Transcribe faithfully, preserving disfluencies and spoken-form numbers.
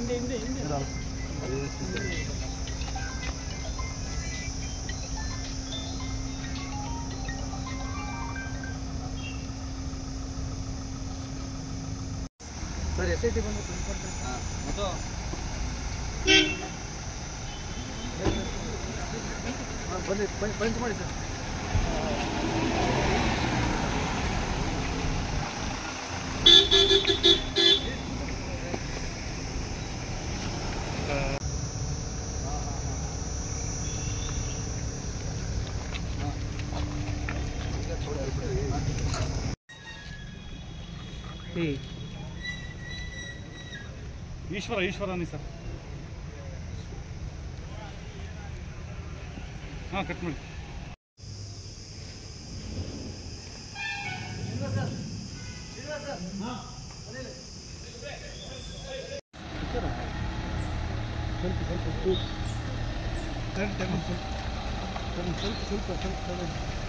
ಹಿಂದೆ ಹಿಂದೆ ಹಿಂದೆ ಸರ್ ಎಸ್ ಐ ಟಿ ಬಂದು ಹಾಂ ಮತ್ತು ಹಾಂ ಬನ್ನಿ ಪಂಚ್ ಮಾಡಿ ಸರ್ ಈಶ್ವರ ಈಶ್ವರನೇ ಸರ್ ಹಾಂ ಕಟ್ ಮಾಡಿ ಸ್ವಲ್ಪ ಸ್ವಲ್ಪ ಸ್ವಲ್ಪ ಸ್ವಲ್ಪ ಸ್ವಲ್ಪ